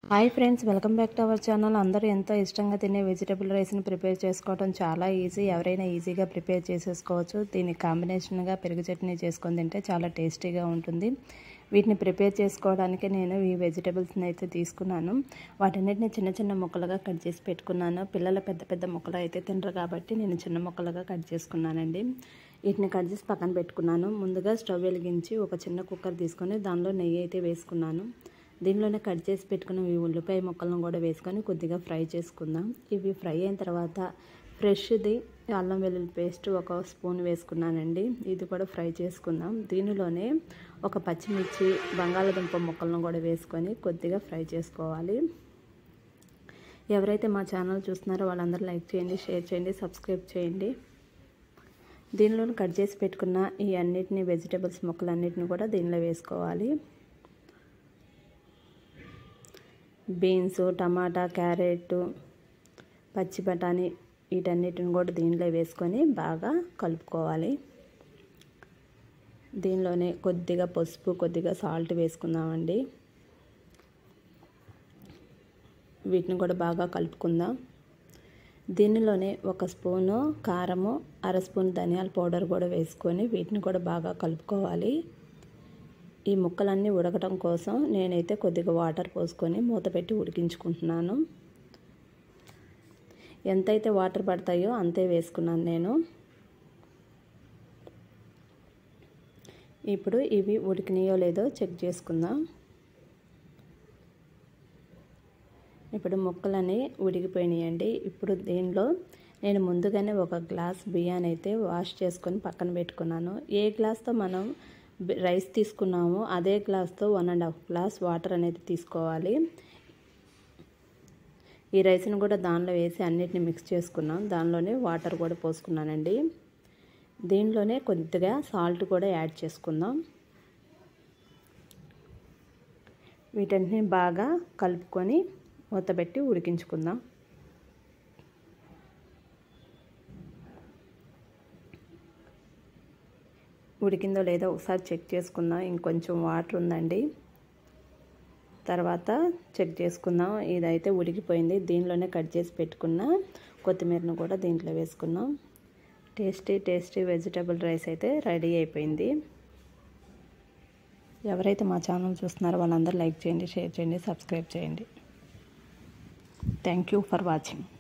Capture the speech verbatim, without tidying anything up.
Hi friends, welcome back to our channel. అందరూ ఎంతో ఇష్టంగా తినే వెజిటబుల్ రైస్ని ప్రిపేర్ చేసుకోవడం చాలా ఈజీ. ఎవరైనా ఈజీగా ప్రిపేర్ చేసేసుకోవచ్చు. దీనికి కాంబినేషన్గా పెరుగు చట్నీ చేసుకొని తింటే చాలా టేస్టీగా ఉంటుంది. వీటిని ప్రిపేర్ చేసుకోవడానికి నేను ఈ వెజిటబుల్స్ని అయితే తీసుకున్నాను. వాటన్నిటిని చిన్న చిన్న ముక్కలుగా కట్ చేసి పెట్టుకున్నాను. పిల్లల పెద్ద పెద్ద ముక్కలు అయితే తినరు కాబట్టి నేను చిన్న ముక్కలుగా కట్ చేసుకున్నానండి. వీటిని కట్ చేసి పక్కన పెట్టుకున్నాను. ముందుగా స్టవ్ వెలిగించి ఒక చిన్న కుక్కర్ తీసుకొని దానిలో నెయ్యి అయితే వేసుకున్నాను. దీనిలోనే కట్ చేసి పెట్టుకున్న ఈ ఉల్లిపాయ ముక్కలను కూడా వేసుకొని కొద్దిగా ఫ్రై చేసుకుందాం. ఇవి ఫ్రై అయిన తర్వాత ఫ్రెష్ది అల్లం వెల్లుల్లి పేస్ట్ ఒక స్పూన్ వేసుకున్నానండి. ఇది కూడా ఫ్రై చేసుకుందాం. దీనిలోనే ఒక పచ్చిమిర్చి, బంగాళదుంప ముక్కలను కూడా వేసుకొని కొద్దిగా ఫ్రై చేసుకోవాలి. ఎవరైతే మా ఛానల్ చూస్తున్నారో వాళ్ళందరూ లైక్ చేయండి, షేర్ చేయండి, సబ్స్క్రైబ్ చేయండి. దీనిలోనే కట్ చేసి పెట్టుకున్న ఈ అన్నిటిని వెజిటబుల్స్ ముక్కలన్నిటిని కూడా దీనిలో వేసుకోవాలి. బీన్స్, టమాటా, క్యారెట్, పచ్చి బఠానీ వీటన్నిటిని కూడా దీనిలో వేసుకొని బాగా కలుపుకోవాలి. దీనిలోనే కొద్దిగా పసుపు, కొద్దిగా సాల్ట్ వేసుకుందామండి. వీటిని కూడా బాగా కలుపుకుందాం. దీనిలోనే ఒక స్పూను కారము, అర స్పూన్ ధనియాల పౌడర్ కూడా వేసుకొని వీటిని కూడా బాగా కలుపుకోవాలి. ఈ ముక్కలన్నీ ఉడకటం కోసం నేనైతే కొద్దిగా వాటర్ పోసుకొని మూత పెట్టి ఉడికించుకుంటున్నాను. ఎంతైతే వాటర్ పడతాయో అంతే వేసుకున్నాను నేను. ఇప్పుడు ఇవి ఉడికినాయో లేదో చెక్ చేసుకుందాం. ఇప్పుడు ముక్కలని ఉడికిపోయినాయండి. ఇప్పుడు దీనిలో నేను ముందుగానే ఒక గ్లాస్ బియ్యాన్ని అయితే వాష్ చేసుకొని పక్కన పెట్టుకున్నాను. ఏ గ్లాస్తో మనం రైస్ తీసుకున్నాము అదే గ్లాస్తో one and half glass water అనేది తీసుకోవాలి. ఈ రైస్ని కూడా దానిలో వేసి అన్నిటిని మిక్స్ చేసుకున్నాం. దానిలోనే వాటర్ కూడా పోసుకున్నానండి. దీనిలోనే కొద్దిగా సాల్ట్ కూడా యాడ్ చేసుకుందాం. వీటన్నిటిని బాగా కలుపుకొని మూత పెట్టి ఉడికించుకుందాం. ఉడికిందో లేదో ఒకసారి చెక్ చేసుకుందాం. ఇంకొంచెం వాటర్ ఉందండి, తర్వాత చెక్ చేసుకుందాం. ఇదైతే ఉడికిపోయింది. దీనిలోనే కట్ చేసి పెట్టుకున్న కొత్తిమీరను కూడా దీంట్లో వేసుకుందాం. టేస్టీ టేస్టీ వెజిటబుల్ రైస్ అయితే రెడీ అయిపోయింది. ఎవరైతే మా ఛానల్ చూస్తున్నారో వాళ్ళందరూ లైక్ చేయండి, షేర్ చేయండి, సబ్స్క్రైబ్ చేయండి. Thank you for watching.